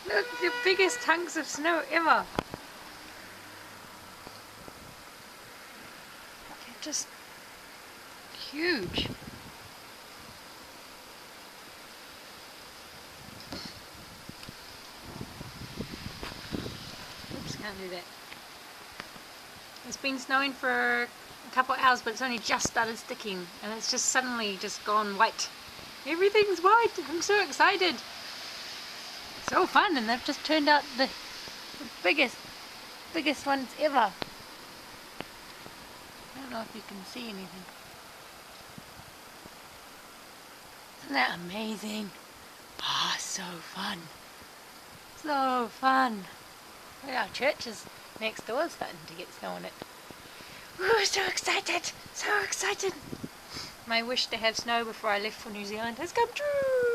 Look, the biggest hunks of snow ever. They're just huge. Oops, can't do that. It's been snowing for a couple of hours, but it's only just started sticking, and it's just suddenly just gone white. Everything's white. I'm so excited. So fun, and they've just turned out the biggest ones ever. I don't know if you can see anything. Isn't that amazing? Ah, oh, so fun. So fun. Look, our church is next door starting to get snow on it. Ooh, so excited! So excited! My wish to have snow before I left for New Zealand has come true!